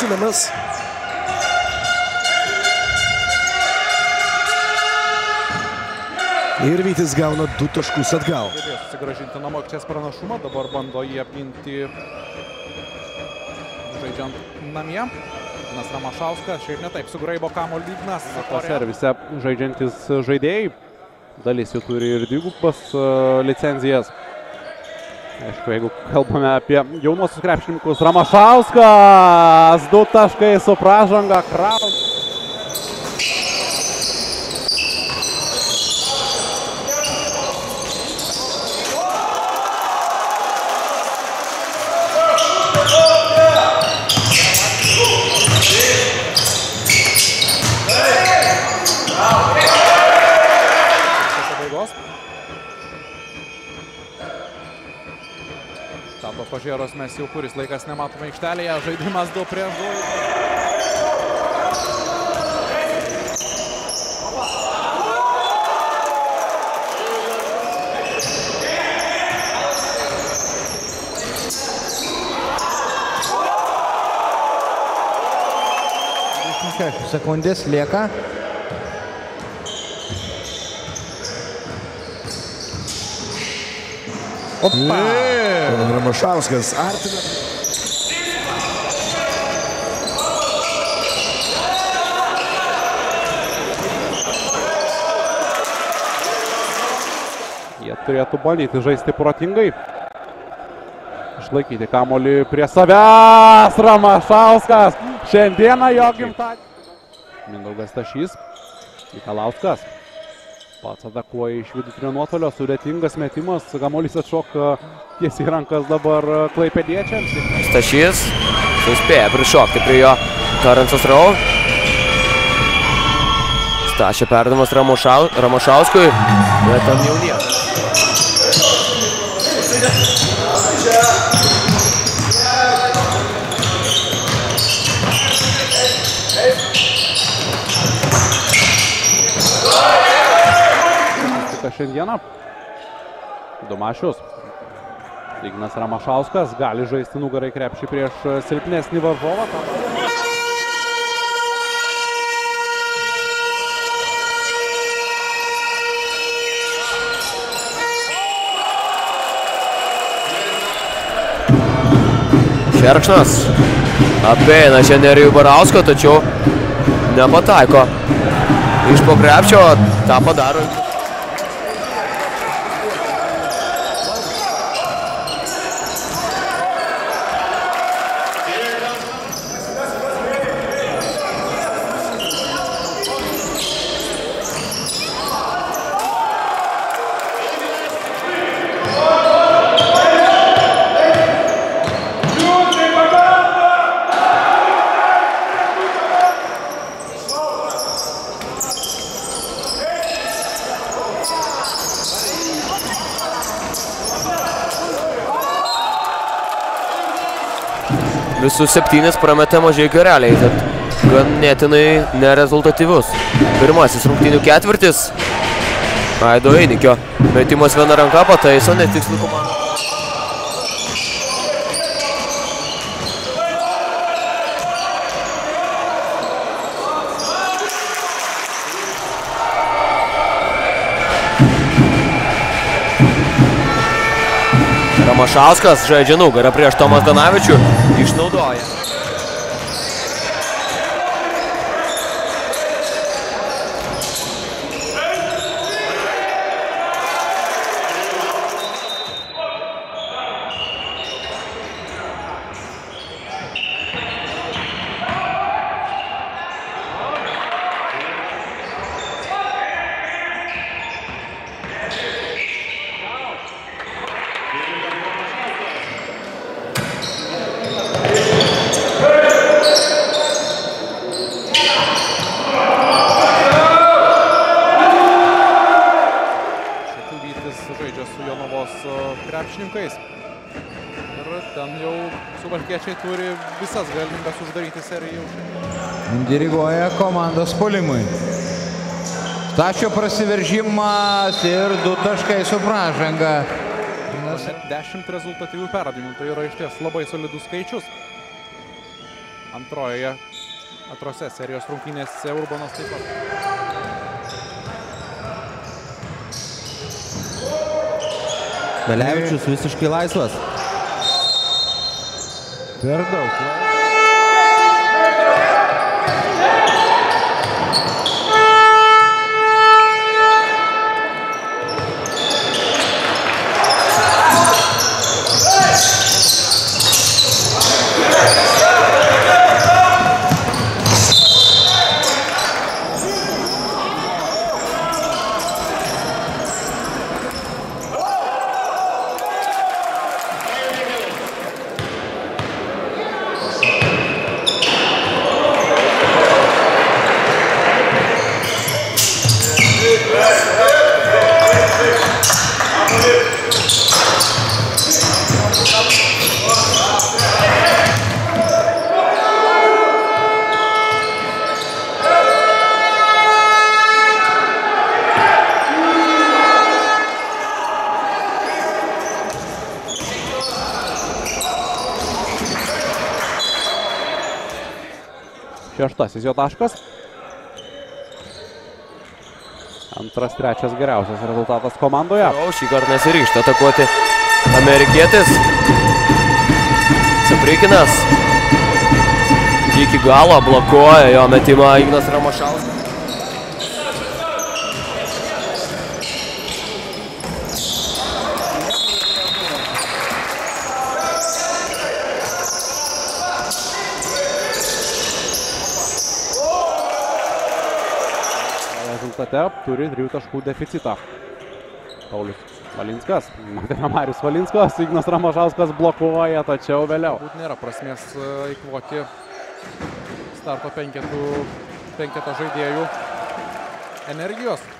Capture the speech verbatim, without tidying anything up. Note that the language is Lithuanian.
Šulinas. Ir Vytis gauna du taškus atgal. Galėjo susigražinti namo aikštės pranašumą, dabar bando jį apginti žaidžiant namie. Ignas Ramašauskas, šiaip netaip sugraibo kamuolį Ignas. Servise žaidžiantis žaidėjai, dalis jų turi ir dvigubas licenzijas. Aišku, jeigu kalbame apie jaunuosius krepšininkus, Ramašauskas, du taškai su pražanga, Kraus. Tado Pažėros mes jau kuris laikas nematome aikštelėje, žaidimas du prieš du. šešios sekundės lieka. Opa! Ramašauskas artina. Jie turėtų bandyti žaisti protingai. Išlaikyti kamuolį prie savęs. Ramašauskas. Šiandieną jo gimtadienis. Mindaugas Stašys. Mikalauskas. Pats atakuoja iš vidutinio nuotolio, sudėtingas metimas, kamuolys atšoka tiesiai rankas dabar klaipėdiečiams. Stašys suspėja prišokti prie jo Torencas Rau. Stašė perdamas Ramošau, Ramošauskui, bet tam jau nieko. Šiandieną Domašius. Ignas Ramašauskas gali žaisti nugarai krepšį prieš silpnesnį varžovą. Šerkšnas apeina čia Nerijų Barauską, tačiau nepataiko. Iš po krepšio tą padaro. Visus septynis prametė Mažeikio Realiai, tad ganėtinai nerezultatyvus. Pirmasis rungtynių ketvirtis. Aido Einikio metimas viena ranka pataiso netikslų komandą. Ramašauskas žaidžia nugarą prieš Tomą Zdanavičių, išnaudoja. krepšininkais. Ir ten jau suvalkiečiai turi visas galimybes uždaryti seriją. Diriguoja komandos puolimui. Stašio prasiveržimas ir du taškai su pražanga. Dešimt rezultatyvių perdavimų, tai yra išties labai solidus skaičius. antrojoje, antrose serijos rungtynėse Urbonas taip pat. Belevičius visiškai laisvas. Per daug. Šeštasis jo taškas. Antras, trečias geriausias rezultatas komandoje. O šį kartą nesiryžta atakuoti amerikietis. Saprikinas. Iki galo blokuoja jo metimą Ignas Ramošauskas. Rezultate turi trijų taškų deficitą. Paulius Valinskas, matėme Marius Valinskas, Ignas Ramošauskas blokuoja, tačiau vėliau. Būt nėra prasmės eikvoti starto penketų, penketo žaidėjų energijos.